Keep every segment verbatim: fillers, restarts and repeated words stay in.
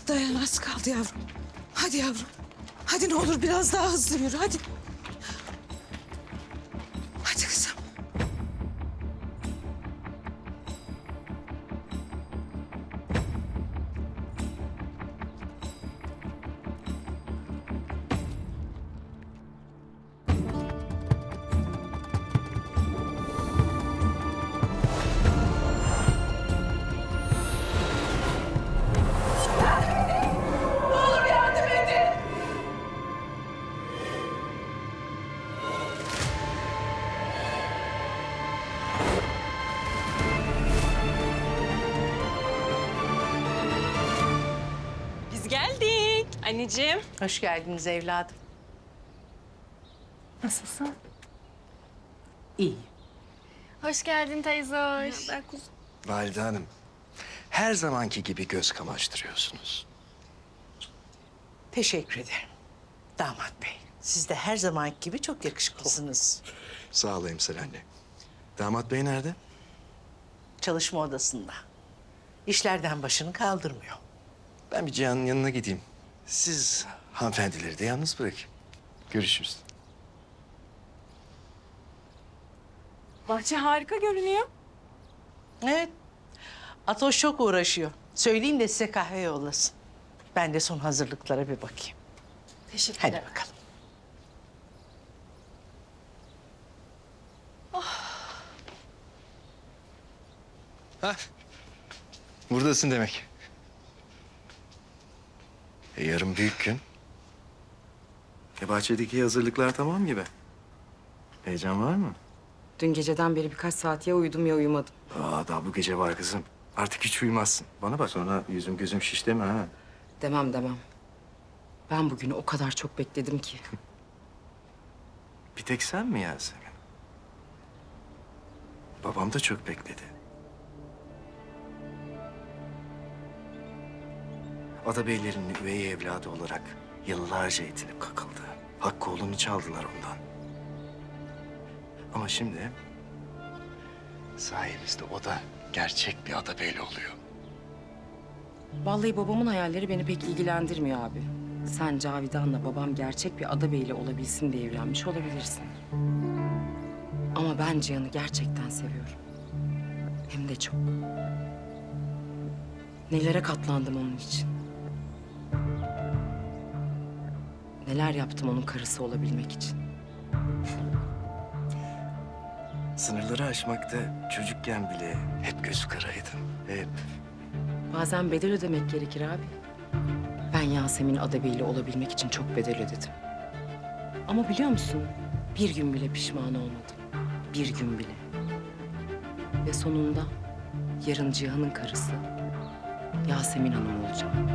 Dayan, az kaldı yavrum. Hadi yavrum. Hadi ne olur biraz daha hızlı yürü, hadi. Hadi kızım. Geldik anneciğim. Hoş geldiniz evladım. Nasılsın? İyi. Hoş geldin teyze hoş. Valide Hanım, her zamanki gibi göz kamaştırıyorsunuz. Teşekkür ederim. Damat bey, siz de her zamanki gibi çok yakışıklısınız. Sağ ol Emsal anne. Damat bey nerede? Çalışma odasında. İşlerden başını kaldırmıyor. Ben bir Cihan'ın yanına gideyim. Siz hanımefendileri de yalnız bırakın. Görüşürüz. Bahçe harika görünüyor. Evet. Atoş çok uğraşıyor. Söyleyeyim de size kahve yollasın. Ben de son hazırlıklara bir bakayım. Teşekkür Hadi ederim. bakalım. Hah. Buradasın demek. E, yarın büyük gün. E, bahçedeki hazırlıklar tamam gibi. Heyecan var mı? Dün geceden beri birkaç saat ya uyudum ya uyumadım. Aa, daha bu gece var kızım. Artık hiç uyumazsın. Bana bak sonra yüzüm gözüm şiş deme ha. Demem demem. Ben bugünü o kadar çok bekledim ki. Bir tek sen mi Yasemin? Babam da çok bekledi. Adabeylerin üvey evladı olarak yıllarca itilip kakıldı. Hakkı oğlunu çaldılar ondan. Ama şimdi sayemizde o da gerçek bir adabeyli oluyor. Vallahi babamın hayalleri beni pek ilgilendirmiyor abi. Sen Cavidan'la babam gerçek bir adabeyli olabilsin diye evlenmiş olabilirsin. Ama ben Cihan'ı gerçekten seviyorum. Hem de çok. Nelere katlandım onun için. Neler yaptım onun karısı olabilmek için. Sınırları aşmakta çocukken bile hep gözü karaydın. Hep. Bazen bedel ödemek gerekir abi. Ben Yasemin Adabeyli olabilmek için çok bedel ödedim. Ama biliyor musun? Bir gün bile pişman olmadım. Bir gün bile. Ve sonunda yarın Cihan'ın karısı Yasemin Hanım olacağım.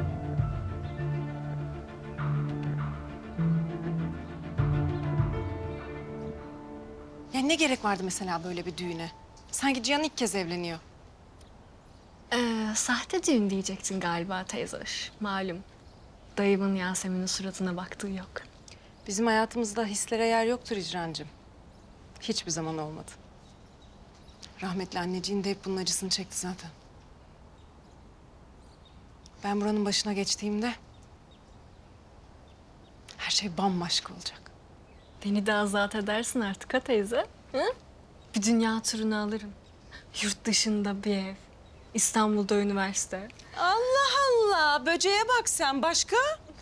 Ya ne gerek vardı mesela böyle bir düğüne? Sanki Cihan ilk kez evleniyor. Ee, sahte düğün diyecektin galiba teyze hoş. Malum. Dayımın Yasemin'in suratına baktığı yok. Bizim hayatımızda hislere yer yoktur İcrancığım. Hiçbir zaman olmadı. Rahmetli anneciğin de hep bunun acısını çekti zaten. Ben buranın başına geçtiğimde her şey bambaşka olacak. Beni de azat edersin artık ha teyze. Hı? Bir dünya turunu alırım. Yurt dışında bir ev. İstanbul'da üniversite. Allah Allah! Böceğe bak sen. Başka?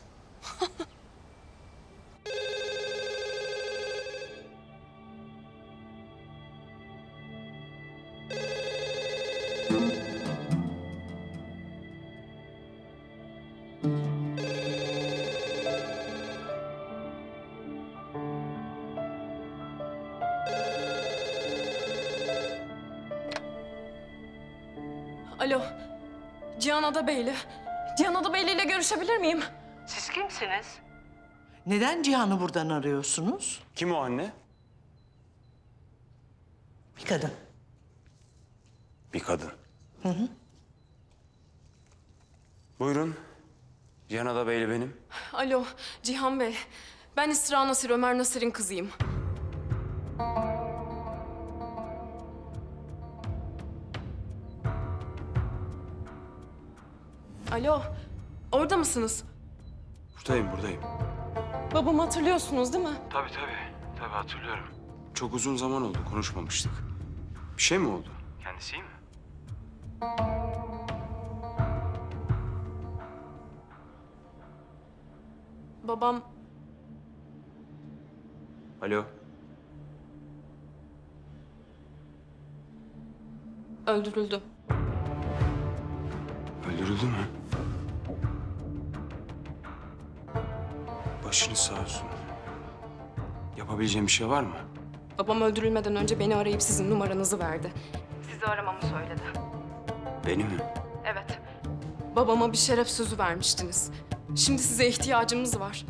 Alo. Cihan Adabeyli. Cihan Adabeyli ile görüşebilir miyim? Siz kimsiniz? Neden Cihan'ı buradan arıyorsunuz? Kim o anne? Bir kadın. Bir kadın. Hı hı. Buyurun. Cihan Adabeyli benim. Alo Cihan Bey. Ben İsra Nasir, Ömer Nasir'in kızıyım. Alo. Orada mısınız? Buradayım, buradayım. Babamı hatırlıyorsunuz değil mi? Tabii tabii. Tabii hatırlıyorum. Çok uzun zaman oldu, konuşmamıştık. Bir şey mi oldu? Kendisi iyi mi? Babam Alo. öldürüldü. Öldürüldü mü? Başınız sağ olsun. Yapabileceğim bir şey var mı? Babam öldürülmeden önce beni arayıp sizin numaranızı verdi. Sizi aramamı söyledi. Beni mi? Evet. Babama bir şeref sözü vermiştiniz. Şimdi size ihtiyacımız var.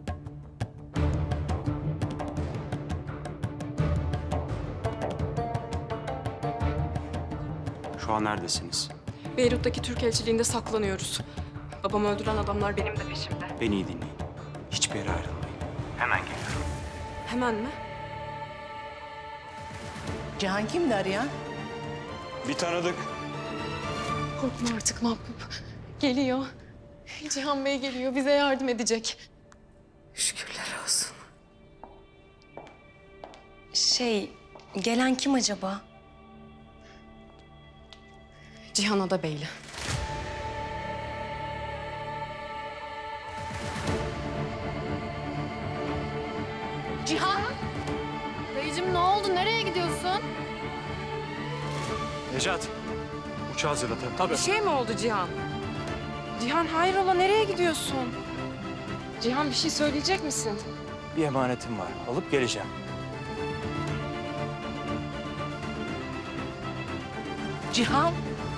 Şu an neredesiniz? Beyrut'taki Türk elçiliğinde saklanıyoruz. Babamı öldüren adamlar benim de peşimde. Beni iyi dinleyin. Hiçbir yere ayrılmayın. Hemen geliyorum. Hemen mi? Cihan kimdi arayan? Bir tanıdık. Korkma artık Mahbup. Geliyor. Cihan Bey geliyor. Bize yardım edecek. Şükürler olsun. Şey, gelen kim acaba? Cihan Adabeyli. Cihan! Dayıcığım ne oldu? Nereye gidiyorsun? Necat, uçağı hazırla tabii. Tabii. Bir şey mi oldu Cihan? Cihan hayrola nereye gidiyorsun? Cihan bir şey söyleyecek misin? Bir emanetim var. Alıp geleceğim. Cihan.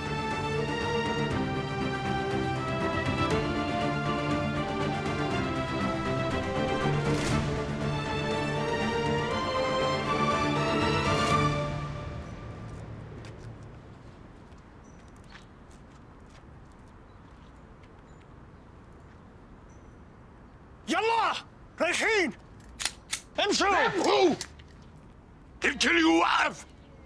يلا رايحين امشوا هو الكل يوقف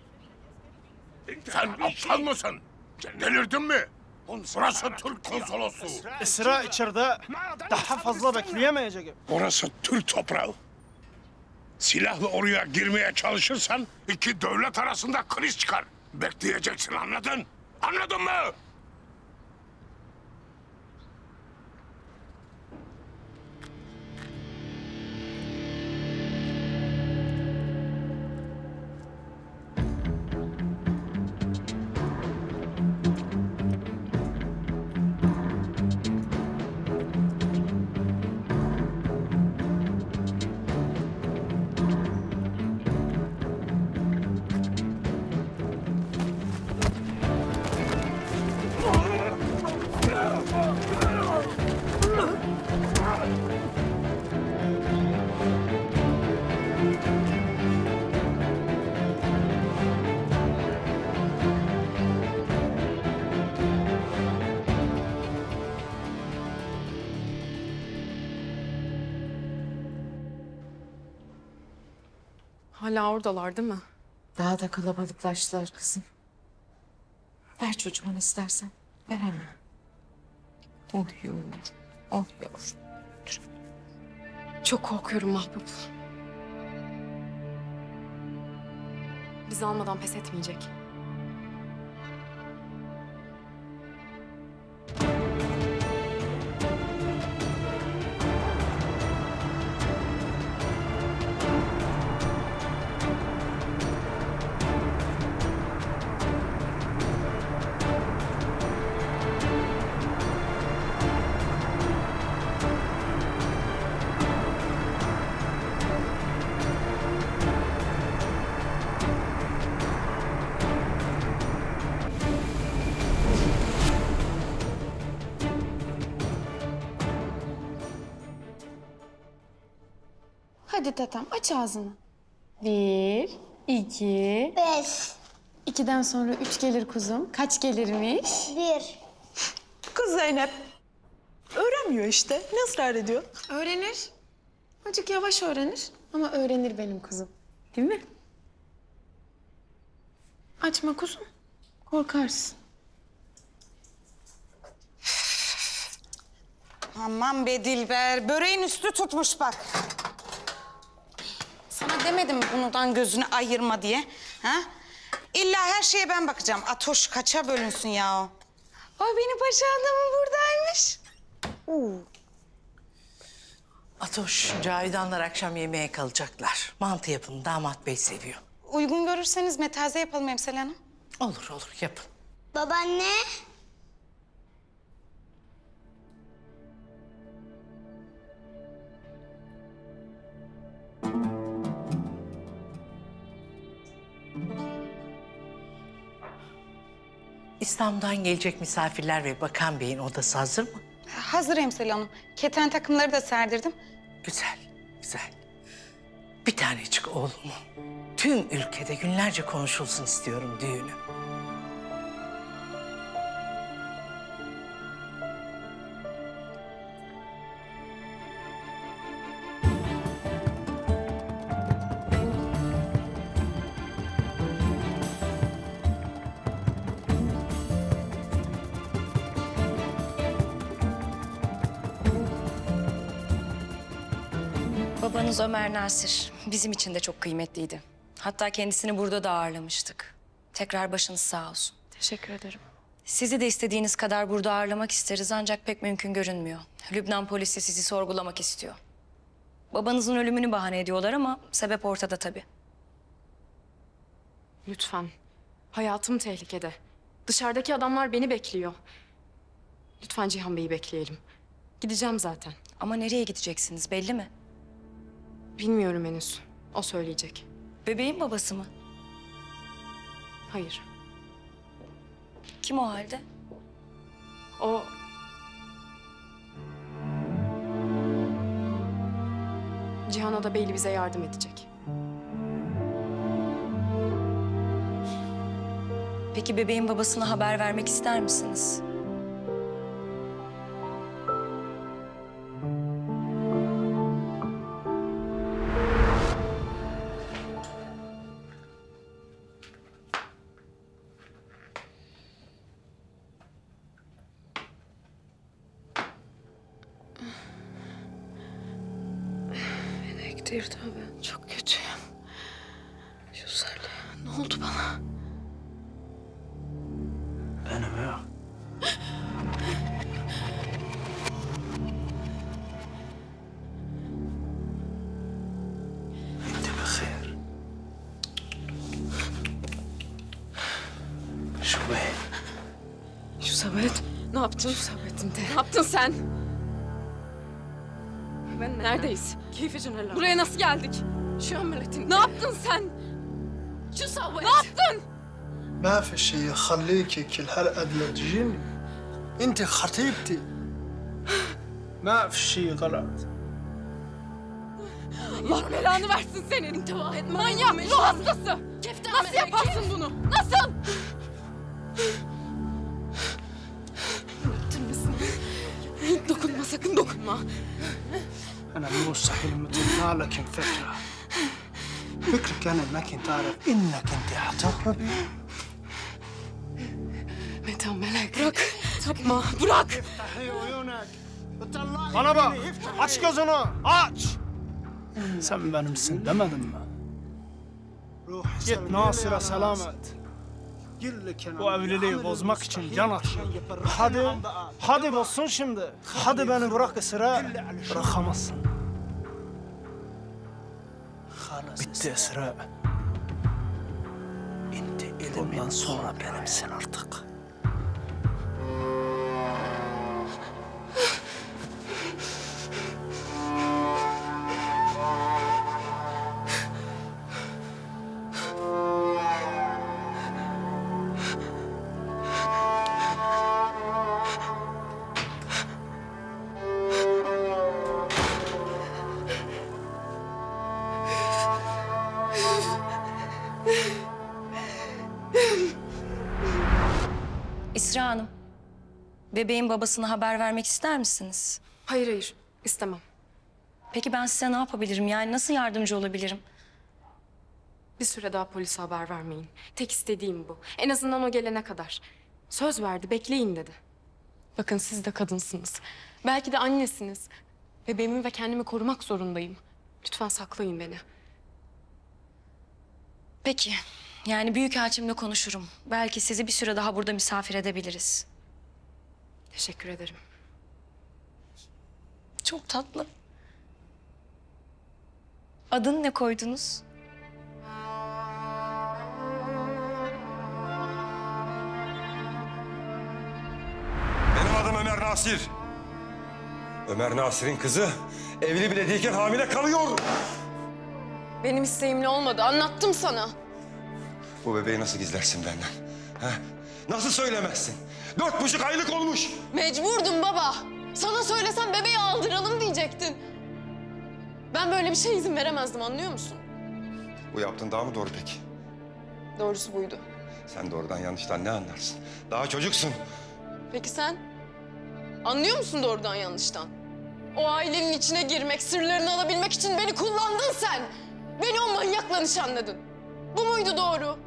Sen aptal mısın? Delirdin mi? Burası Türk konsolosluğu. Esra içeride daha fazla bekleyemeyecek. Orası Türk toprağı. Silahla oraya girmeye çalışırsan iki devlet arasında kriz çıkar. Bekleyeceksin, anladın? Anladın mı? Hala oradalar değil mi? Daha da kalabalıklaştılar kızım. Ver çocuğunu istersen. Ver hemen. Oh yavrum. Oh yavrum. Çok korkuyorum Mahbup. Bizi almadan pes etmeyecek. Hadi tatam aç ağzını. Bir, iki... Beş, İkiden sonra üç gelir kuzum. Kaç gelirmiş? bir. Kız Zeynep. Öğrenmiyor işte. Ne ısrar ediyor? Öğrenir. Azıcık yavaş öğrenir ama öğrenir benim kızım. Değil mi? Açma kuzum. Korkarsın. Aman be Dilber, böreğin üstü tutmuş bak. Sana demedim mi bundan gözünü ayırma diye? Ha? İlla her şeye ben bakacağım. Atoş kaça bölünsün ya o? O benim paşa adamım buradaymış. Oo. Atoş, Cavidanlar akşam yemeğe kalacaklar. Mantı yapın, damat bey seviyor. Uygun görürseniz metaze yapalım Emsal Hanım. Olur olur, yapın. Babaanne. İstanbul'dan gelecek misafirler ve Bakan Bey'in odası hazır mı? Hazır Emsal Hanım. Keten takımları da serdirdim. Güzel, güzel. Bir tanecik oğlumu tüm ülkede günlerce konuşulsun istiyorum düğünü. Babanız Ömer Nasir bizim için de çok kıymetliydi. Hatta kendisini burada da ağırlamıştık. Tekrar başınız sağ olsun. Teşekkür ederim. Sizi de istediğiniz kadar burada ağırlamak isteriz ancak pek mümkün görünmüyor. Lübnan polisi sizi sorgulamak istiyor. Babanızın ölümünü bahane ediyorlar ama sebep ortada tabii. Lütfen. Hayatım tehlikede. Dışarıdaki adamlar beni bekliyor. Lütfen Cihan Bey'i bekleyelim. Gideceğim zaten. Ama nereye gideceksiniz belli mi? Bilmiyorum henüz. O söyleyecek. Bebeğin babası mı? Hayır. Kim o halde? O... Cihan Adabeyli bize yardım edecek. Peki bebeğin babasına haber vermek ister misiniz? Enektir tabii. Çok kötüyüm. Güzel. Ne oldu bana? Benim yok. انت بخير شو بيه؟ Şu sabet. Ne yaptın? Şu sabetin de. Ne yaptın sen? Ben neredeyiz? Keyfi Buraya nasıl geldik? Şu ameletin. Ne yaptın sen? Şu sabet. Ne yaptın? ما في شيء يخليكي كل هالقد تجيني انت خطيبتي ما في شيء غلط Allah belanı versin senin. Manyak, ruh hastası. Nasıl yaparsın bunu? Nasıl? Öldürmesin. Dokunma, sakın dokunma. انا مو مستحيل مثل لكن فكره فكرك انا ما كنت اعرف انك انت حتهربي Metan melek. Bırak. Yapma, bırak. Bana bak, aç gözünü, aç! Sen benimsin demedin mi? Git Nasir'e selamet. Bu evliliği bozmak için can atıyor. Hadi, hadi bozsun şimdi. Hadi beni bırak Esra. Bırakamazsın. Bitti Esra. Bundan sonra benimsin artık. İsra Hanım, bebeğin babasına haber vermek ister misiniz? Hayır hayır, istemem. Peki ben size ne yapabilirim? Yani nasıl yardımcı olabilirim? Bir süre daha polise haber vermeyin. Tek istediğim bu. En azından o gelene kadar. Söz verdi, bekleyin dedi. Bakın siz de kadınsınız. Belki de annesiniz. Bebeğimi ve kendimi korumak zorundayım. Lütfen saklayın beni. Peki. Yani büyükelçimle konuşurum. Belki sizi bir süre daha burada misafir edebiliriz. Teşekkür ederim. Çok tatlı. Adını ne koydunuz? Benim adım Ömer Nasir. Ömer Nasir'in kızı evli bile değilken hamile kalıyor. Benim isteğimle olmadı. Anlattım sana. Bu bebeği nasıl gizlersin benden? Ha? Nasıl söylemezsin? Dört buçuk aylık olmuş. Mecburdum baba. Sana söylesem bebeği aldıralım diyecektin. Ben böyle bir şeye izin veremezdim, anlıyor musun? Bu yaptığın daha mı doğru peki? Doğrusu buydu. Sen doğrudan yanlıştan ne anlarsın? Daha çocuksun. Peki sen? Anlıyor musun doğrudan yanlıştan? O ailenin içine girmek, sırlarını alabilmek için beni kullandın sen. Beni o manyakla nişanladın. Bu muydu doğru?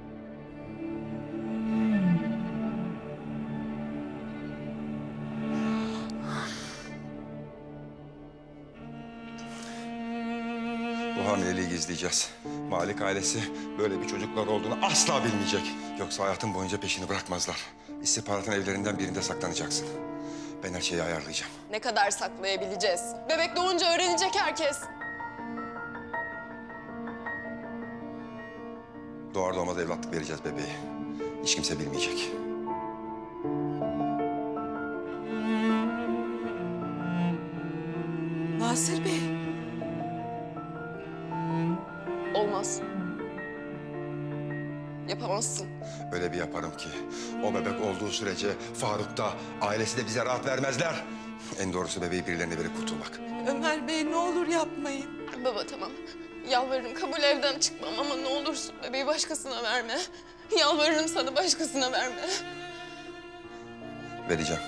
Bu hamileliği gizleyeceğiz. Malik ailesi böyle bir çocuklar olduğunu asla bilmeyecek. Yoksa hayatın boyunca peşini bırakmazlar. İstihbaratın evlerinden birinde saklanacaksın. Ben her şeyi ayarlayacağım. Ne kadar saklayabileceğiz? Bebek doğunca öğrenecek herkes. Doğar doğmaz evlatlık vereceğiz bebeği. Hiç kimse bilmeyecek. Nasir Bey. Olmaz. Yapamazsın. Öyle bir yaparım ki o bebek olduğu sürece Faruk da ailesi de bize rahat vermezler. En doğrusu bebeği birilerine verip kurtulmak. Ömer Bey ne olur yapmayın. Baba tamam. Yalvarırım kabul evden çıkmam ama ne olursun bebeği başkasına verme. Yalvarırım sana başkasına verme. Vereceğim.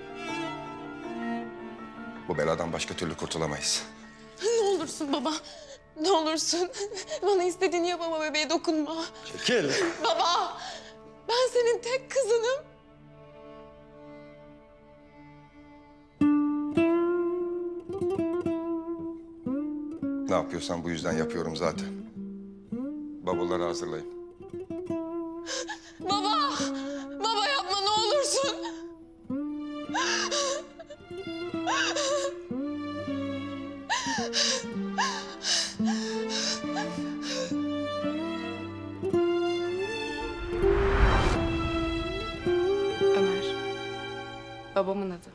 Bu beladan başka türlü kurtulamayız. Ne olursun baba. Ne olursun. Bana istediğini yap ama bebeğe dokunma. Çekil. Baba. Ben senin tek kızınım. Ne yapıyorsan bu yüzden yapıyorum zaten. Bavulları hazırlayın. Baba. Baba yapma ne olursun. Ömer. Babamın adı.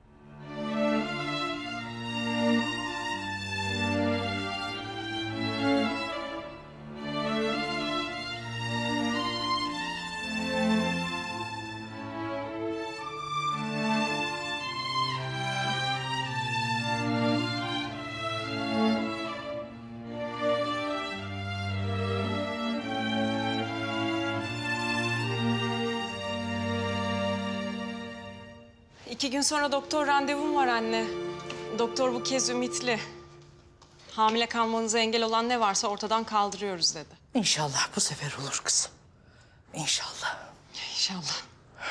İki gün sonra doktor randevum var anne. Doktor bu kez ümitli. Hamile kalmanıza engel olan ne varsa ortadan kaldırıyoruz dedi. İnşallah bu sefer olur kızım. İnşallah. İnşallah.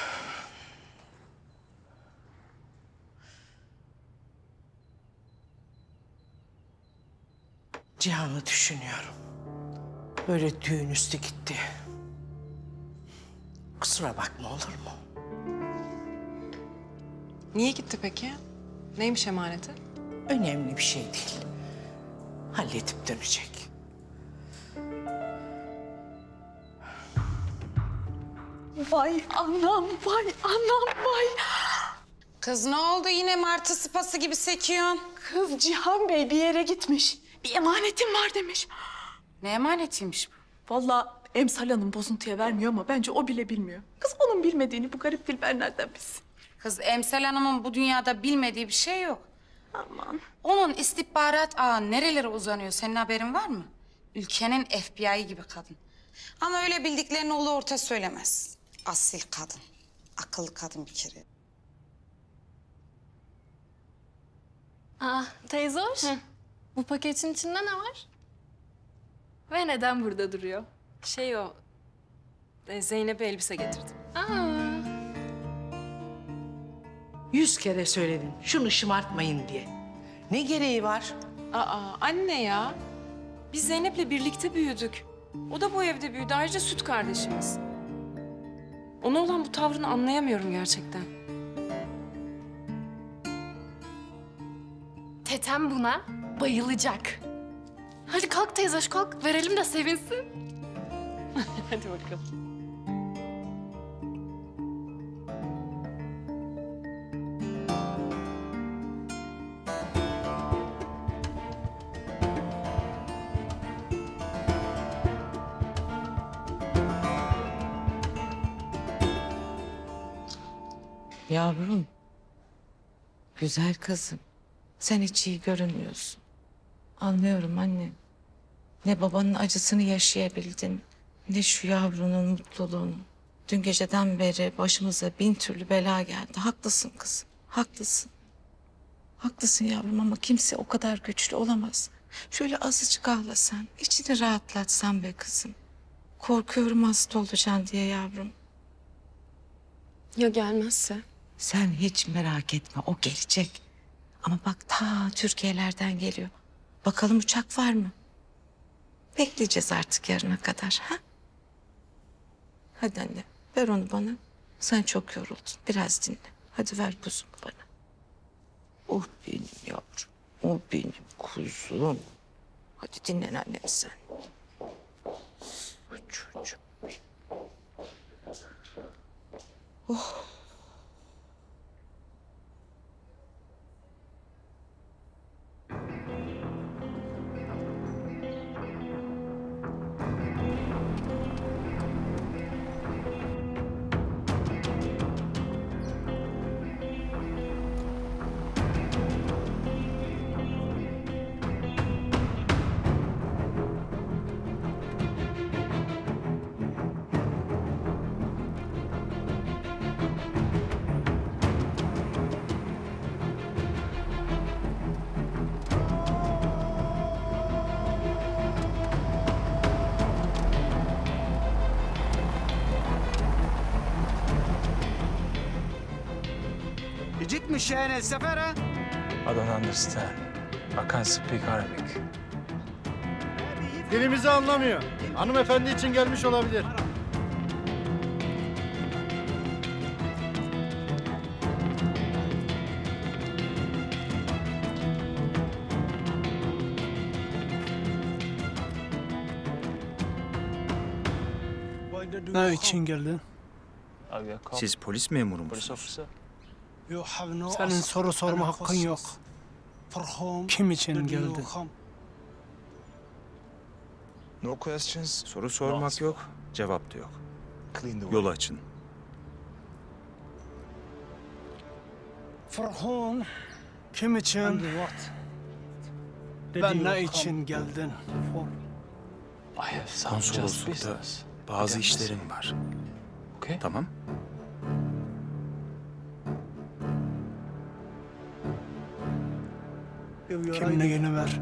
Cihan'ı düşünüyorum. Böyle düğün üstü gitti. Kusura bakma olur mu? Niye gitti peki? Neymiş emaneti? Önemli bir şey değil. Halledip dönecek. Vay anam, vay anam, vay. Kız ne oldu yine martı sıpası gibi sekiyorsun? Kız Cihan Bey bir yere gitmiş. Bir emanetim var demiş. Ne emanetiymiş bu? Vallahi Emsal Hanım bozuntuya vermiyor ama bence o bile bilmiyor. Kız onun bilmediğini bu garip Dilber nereden bilsin? Kız Emsal Hanım'ın bu dünyada bilmediği bir şey yok. Aman. Onun istihbarat ağı nerelere uzanıyor senin haberin var mı? Ülkenin F B I gibi kadın. Ama öyle bildiklerini ulu orta söylemez. Asil kadın. Akıllı kadın bir kere. Aa teyze hoş. Bu paketin içinde ne var? Ve neden burada duruyor? Şey o... e, Zeynep'e elbise getirdim. Aa. Yüz kere söyledin şunu şımartmayın diye. Ne gereği var? Aa anne ya. Biz Zeynep'le birlikte büyüdük. O da bu evde büyüdü. Ayrıca süt kardeşimiz. Ona olan bu tavrını anlayamıyorum gerçekten. Tetem buna bayılacak. Hadi kalk teyze, kalk. Verelim de sevinsin. Hadi bakalım. Yavrum, güzel kızım. Sen hiç iyi görünmüyorsun. Anlıyorum anne. Ne babanın acısını yaşayabildin, ne şu yavrunun mutluluğunu. Dün geceden beri başımıza bin türlü bela geldi. Haklısın kızım, haklısın. Haklısın yavrum ama kimse o kadar güçlü olamaz. Şöyle azıcık ağlasan, içini rahatlatsan be kızım. Korkuyorum hasta olacaksın diye yavrum. Ya gelmezse? Sen hiç merak etme, o gelecek. Ama bak ta Türkiye'lerden geliyor. Bakalım uçak var mı? Bekleyeceğiz artık yarına kadar, ha? Hadi anne, ver onu bana. Sen çok yoruldun, biraz dinle. Hadi ver kuzumu bana. Oh benim yavrum, oh benim kuzum. Hadi dinlen annem sen. Oh çocuğum. Oh. يجيك مشان السفارة؟ I don't understand. I can't speak Arabic. Dilimizi anlamıyor. Hanımefendi için gelmiş olabilir. Ne için geldin? Siz polis memuru musunuz? Senin soru sorma hakkın yok. Kim için geldin? No questions. Soru sormak yok, cevap da yok. Yolu açın. Farhun, kim için? Ben ne için geldin? Konsoloslukta bazı işlerim var. Tamam. Kimliğini ver.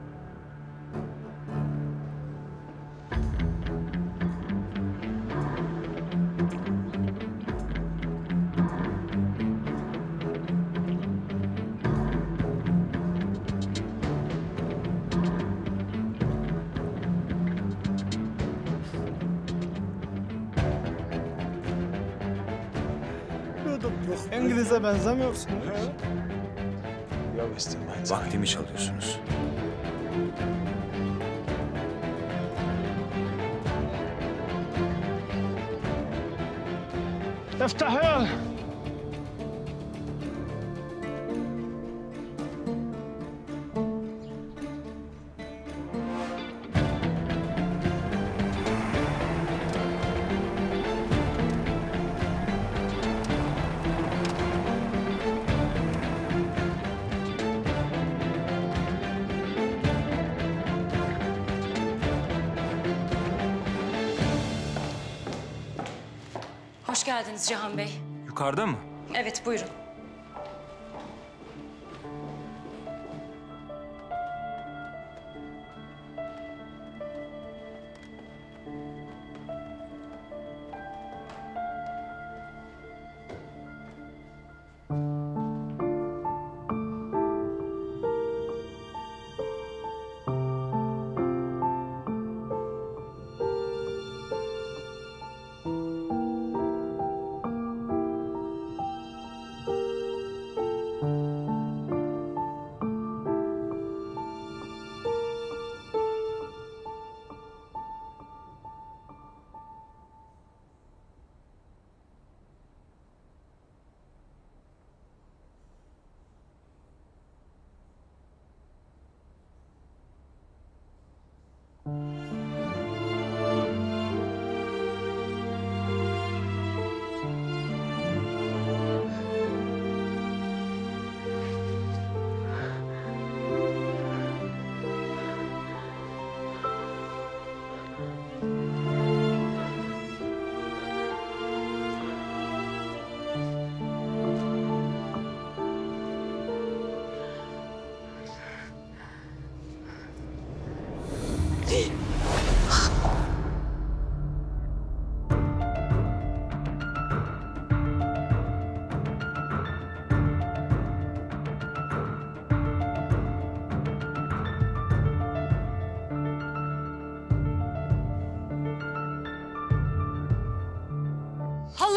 İngiliz'e benzemiyorsun. Vaktimi çalıyorsunuz. افتح يا Hoş geldiniz Cihan Bey. Yukarıda mı? Evet, buyurun.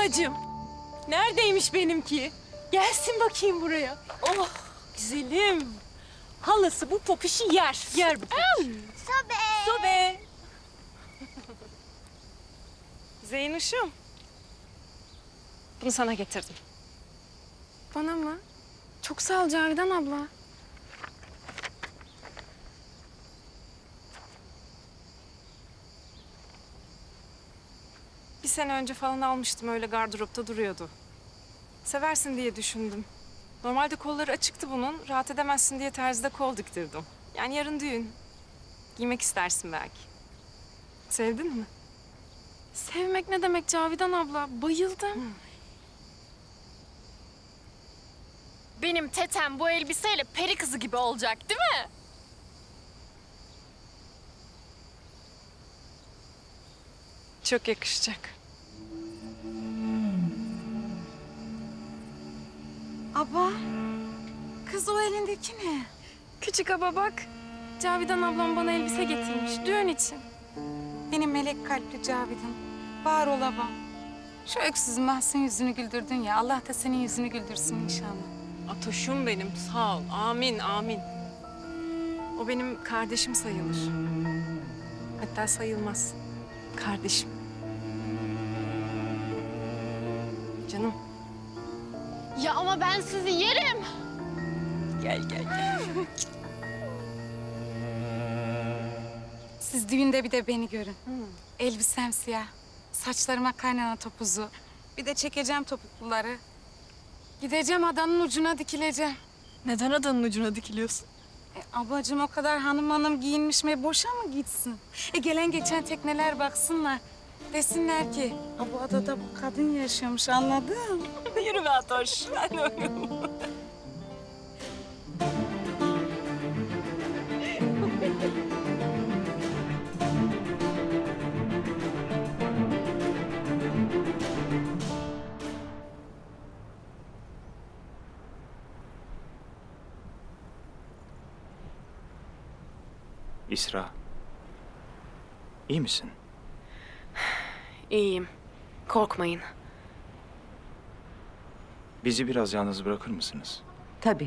halacığım. Neredeymiş benimki? Gelsin bakayım buraya. Oh güzelim. Halası bu popişi yer. Yer bu popişi. Sobe. Sobe. Zeynuş'um. Bunu sana getirdim. Bana mı? Çok sağ ol Cavidan abla. Bir sene önce falan almıştım, öyle gardıropta duruyordu. Seversin diye düşündüm. Normalde kolları açıktı bunun. Rahat edemezsin diye terzide kol diktirdim. Yani yarın düğün. Giymek istersin belki. Sevdin mi? Sevmek ne demek Cavidan abla? Bayıldım. Benim tetem bu elbiseyle peri kızı gibi olacak değil mi? Çok yakışacak. Aba, kız o elindeki ne? Küçük aba bak. Cavidan ablam bana elbise getirmiş düğün için. Benim melek kalpli Cavidan. Var ol abam. Şu öksüz Mahsun yüzünü güldürdün ya. Allah da senin yüzünü güldürsün inşallah. Atoşum benim, sağ ol. Amin, amin. O benim kardeşim sayılır. Hatta sayılmaz. Kardeşim. Canım. Ya ama ben sizi yerim. Gel, gel, gel. Siz düğünde bir de beni görün. Elbisem siyah. Saçlarıma kaynana topuzu. Bir de çekeceğim topukluları. Gideceğim adanın ucuna dikileceğim. Neden adanın ucuna dikiliyorsun? E, ablacığım o kadar hanım hanım giyinmiş mi boşa mı gitsin? E, gelen geçen tekneler baksınlar. Desinler ki "Ha, bu adada bu kadın yaşıyormuş, anladın? Yürü be Atoş. Hadi bakalım. İsra. İyi misin? İyiyim. Korkmayın. Bizi biraz yalnız bırakır mısınız? Tabii.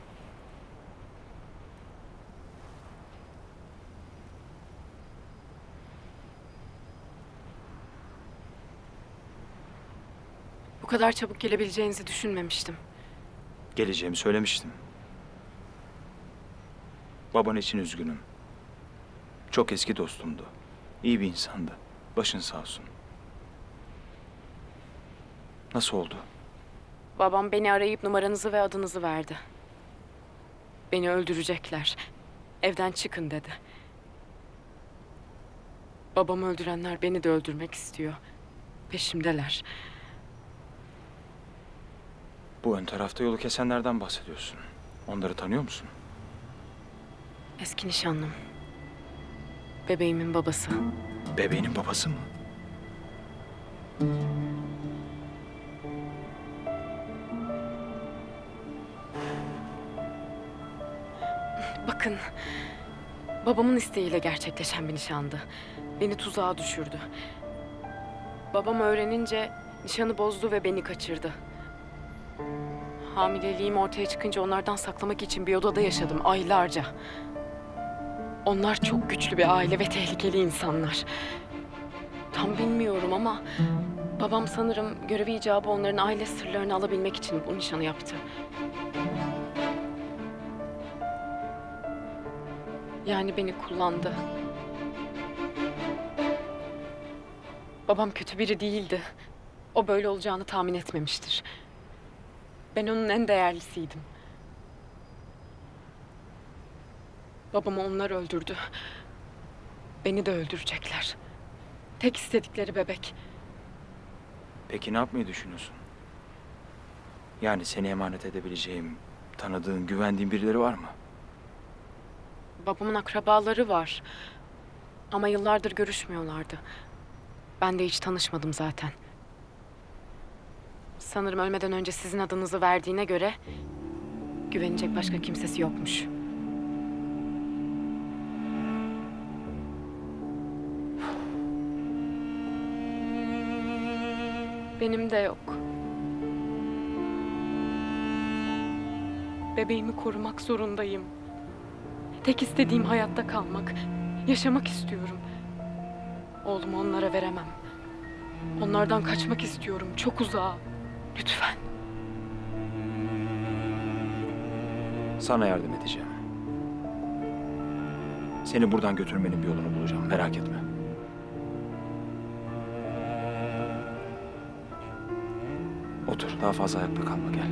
Bu kadar çabuk gelebileceğinizi düşünmemiştim. Geleceğimi söylemiştim. Baban için üzgünüm. Çok eski dostumdu. İyi bir insandı. Başın sağ olsun. Nasıl oldu? Babam beni arayıp numaranızı ve adınızı verdi. Beni öldürecekler. Evden çıkın dedi. Babamı öldürenler beni de öldürmek istiyor. Peşimdeler. Bu ön tarafta yolu kesenlerden bahsediyorsun. Onları tanıyor musun? Eski nişanlım. Bebeğimin babası. Bebeğinin babası mı? Bakın, babamın isteğiyle gerçekleşen bir nişandı. Beni tuzağa düşürdü. Babam öğrenince nişanı bozdu ve beni kaçırdı. Hamileliğim ortaya çıkınca onlardan saklamak için bir odada yaşadım aylarca. Onlar çok güçlü bir aile ve tehlikeli insanlar. Tam bilmiyorum ama babam sanırım görevi icabı onların aile sırlarını alabilmek için bu nişanı yaptı. Yani beni kullandı. Babam kötü biri değildi. O böyle olacağını tahmin etmemiştir. Ben onun en değerlisiydim. Babamı onlar öldürdü. Beni de öldürecekler. Tek istedikleri bebek. Peki ne yapmayı düşünüyorsun? Yani seni emanet edebileceğim, tanıdığın, güvendiğin birileri var mı? Babamın akrabaları var. Ama yıllardır görüşmüyorlardı. Ben de hiç tanışmadım zaten. Sanırım ölmeden önce sizin adınızı verdiğine göre güvenecek başka kimsesi yokmuş. Benim de yok. Bebeğimi korumak zorundayım. Tek istediğim hayatta kalmak, yaşamak istiyorum. Oğlumu onlara veremem. Onlardan kaçmak istiyorum, çok uzağa. Lütfen. Sana yardım edeceğim. Seni buradan götürmenin bir yolunu bulacağım, merak etme. Otur, daha fazla ayakta kalma, gel.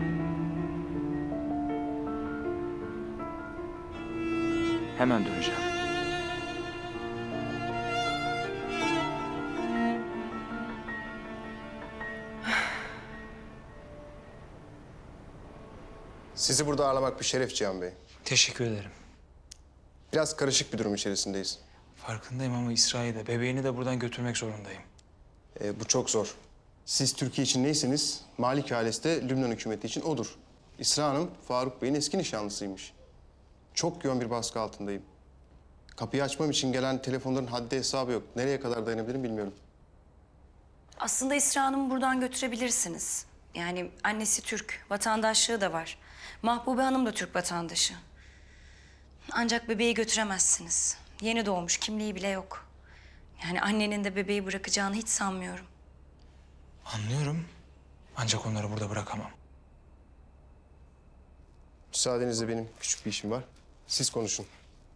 Hemen döneceğim. Sizi burada ağırlamak bir şeref Cihan Bey. Teşekkür ederim. Biraz karışık bir durum içerisindeyiz. Farkındayım ama İsra'yı da, bebeğini de buradan götürmek zorundayım. Ee, bu çok zor. Siz Türkiye için neyseniz, Malik ailesi de Lübnan hükümeti için odur. İsra Hanım, Faruk Bey'in eski nişanlısıymış. Çok yoğun bir baskı altındayım. Kapıyı açmam için gelen telefonların haddi hesabı yok. Nereye kadar dayanabilirim bilmiyorum. Aslında İsra Hanım'ı buradan götürebilirsiniz. Yani annesi Türk, vatandaşlığı da var. Mahbube Hanım da Türk vatandaşı. Ancak bebeği götüremezsiniz. Yeni doğmuş, kimliği bile yok. Yani annenin de bebeği bırakacağını hiç sanmıyorum. Anlıyorum. Ancak onları burada bırakamam. Müsaadenizle benim küçük bir işim var. Siz konuşun.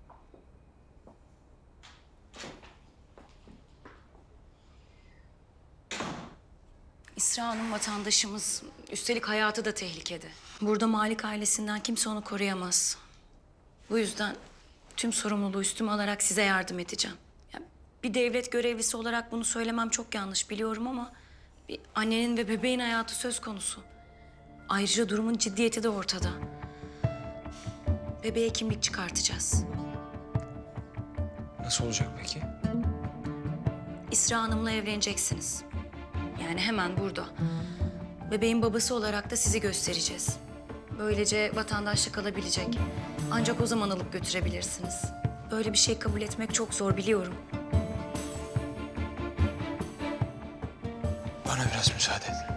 İsra Hanım vatandaşımız. Üstelik hayatı da tehlikede. Burada Malik ailesinden kimse onu koruyamaz. Bu yüzden tüm sorumluluğu üstüme alarak size yardım edeceğim. Yani bir devlet görevlisi olarak bunu söylemem çok yanlış biliyorum ama... bir annenin ve bebeğin hayatı söz konusu. Ayrıca durumun ciddiyeti de ortada. Bebeğe kimlik çıkartacağız. Nasıl olacak peki? İsra Hanım'la evleneceksiniz. Yani hemen burada. Bebeğin babası olarak da sizi göstereceğiz. Böylece vatandaşlık alabilecek. Ancak o zaman alıp götürebilirsiniz. Böyle bir şey kabul etmek çok zor biliyorum. Bana biraz müsaade edin.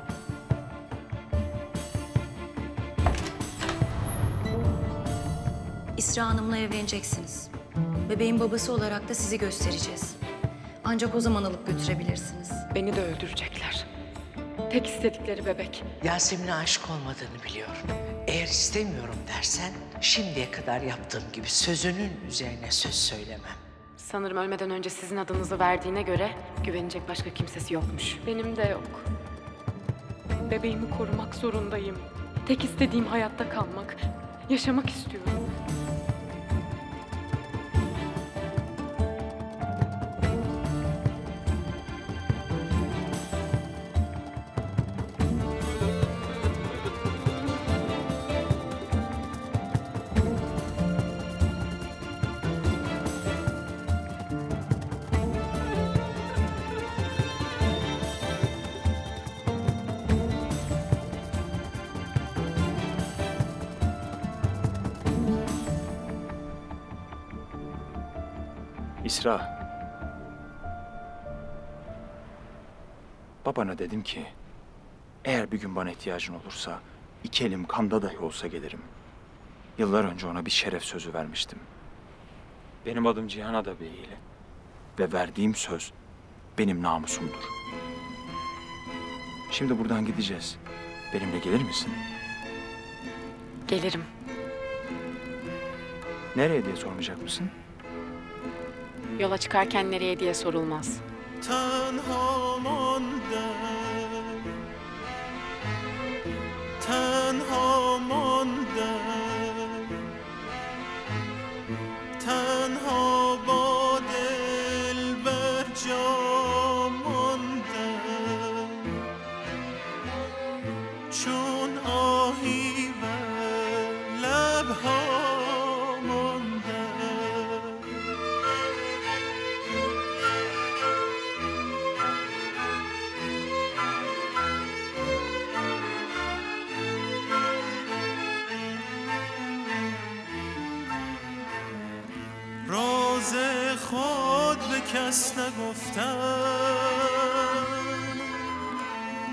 İsra Hanım'la evleneceksiniz. Bebeğin babası olarak da sizi göstereceğiz. Ancak o zaman alıp götürebilirsiniz. Beni de öldürecekler. Tek istedikleri bebek. Yasemin'e aşık olmadığını biliyorum. Eğer istemiyorum dersen şimdiye kadar yaptığım gibi sözünün üzerine söz söylemem. Sanırım ölmeden önce sizin adınızı verdiğine göre güvenecek başka kimsesi yokmuş. Benim de yok. Bebeğimi korumak zorundayım. Tek istediğim hayatta kalmak, yaşamak istiyorum. İsra. Babana dedim ki, eğer bir gün bana ihtiyacın olursa iki elim kanda dahi olsa gelirim. Yıllar önce ona bir şeref sözü vermiştim. Benim adım Cihan Adabeyli ve verdiğim söz benim namusumdur. Şimdi buradan gideceğiz. Benimle gelir misin? Gelirim. Nereye diye sormayacak mısın? Yola çıkarken nereye diye sorulmaz. تنها مانده تنها مانده تنها با دلبر جا مانده چون آهی بر لبها مانده راز خود به کس نگفتم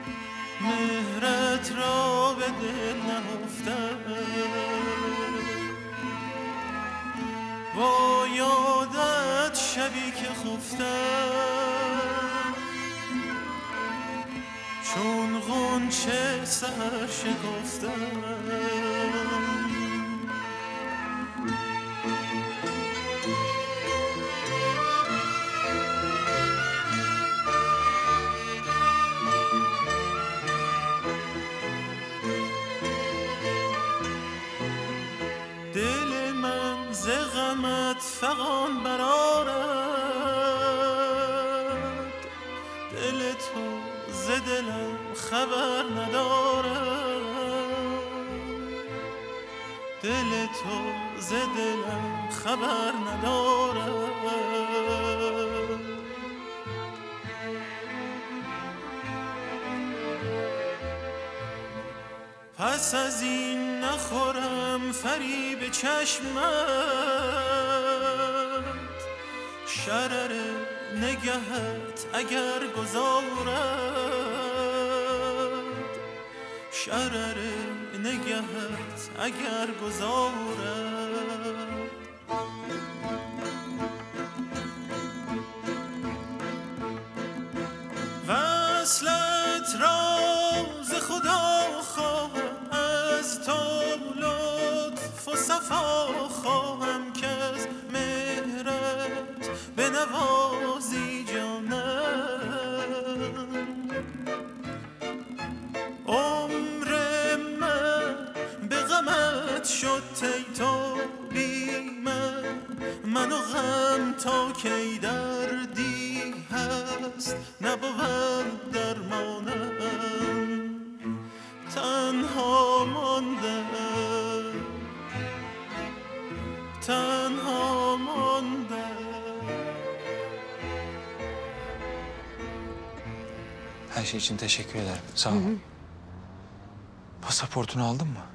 مهرت را به دل نهفتم با یادت شبی که خفتم چون غنچه سحر شکفتم دل من ز غمت فغان برآرد دل تو ز دلم خبر ندارد دل تو ز دلم خبر ندارد پس از این نخورم فریب چشمت شرر نگهت اگر گذارد شرر نگهت اگر گذارد وصلت را ز خدا خواهم از تو لطف و صفا خواهم که از مهرت بنوازی جانم عمر من به غمت شد ای تو بی من من و غم تا کی دردی هست نبود درمانم تنها ماندم تنها ماندم Her şey için teşekkür ederim. Sağ ol. Pasaportunu aldın mı?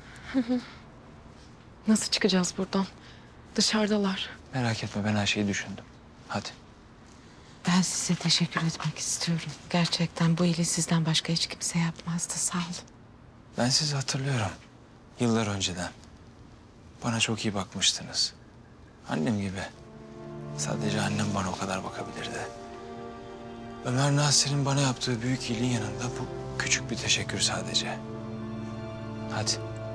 Nasıl çıkacağız buradan? Dışarıdalar. Merak etme, ben her şeyi düşündüm. Hadi. Ben size teşekkür etmek istiyorum. Gerçekten bu iyiliği sizden başka hiç kimse yapmazdı. Sağ olun. Ben sizi hatırlıyorum. Yıllar önceden. Bana çok iyi bakmıştınız. Annem gibi. Sadece annem bana o kadar bakabilirdi. Ömer Nasir'in bana yaptığı büyük iyiliğin yanında bu küçük bir teşekkür sadece. Hadi.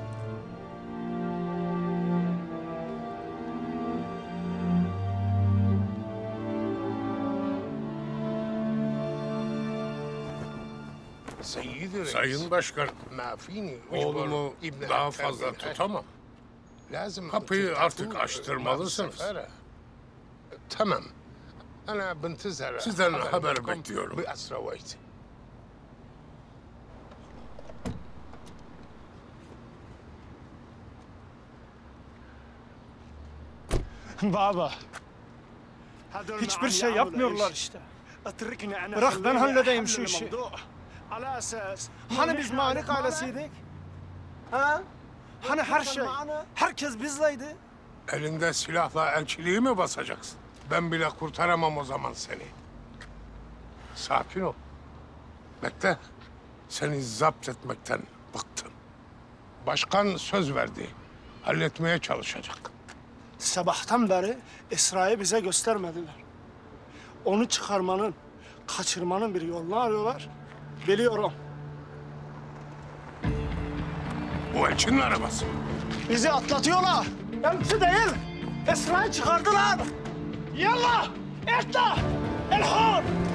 Sayın Başkan, oğlumu daha fazla tutamam. Kapıyı artık açtırmalısınız. Tamam. Sizden haber bekliyorum. Baba, hiçbir şey yapmıyorlar işte. Bırak ben halledeyim şu işi. Hani biz Malik ailesiydik? Ha? Hani her şey, herkes bizleydi? Elinde silahla elçiliği mi basacaksın? Ben bile kurtaramam o zaman seni. Sakin ol. Bekle. Seni zapt etmekten bıktım. Başkan söz verdi. Halletmeye çalışacak. Sabahtan beri Esra'yı bize göstermediler. Onu çıkarmanın, kaçırmanın bir yolunu arıyorlar. Biliyorum. Bu elçinin arabası. Bizi atlatıyorlar. Elçi değil. Esra'yı çıkardılar. Yallah! Erta! Elhor!